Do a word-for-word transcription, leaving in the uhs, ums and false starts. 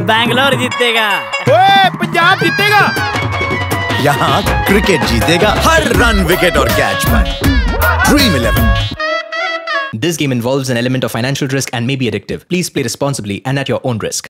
बैंगलोर जीतेगा। ओए, पंजाब जीतेगा। यहाँ क्रिकेट जीतेगा हर रन, विकेट और कैच पर। Dream Eleven. This game involves an element of financial risk and may be addictive. Please play responsibly and at your own risk.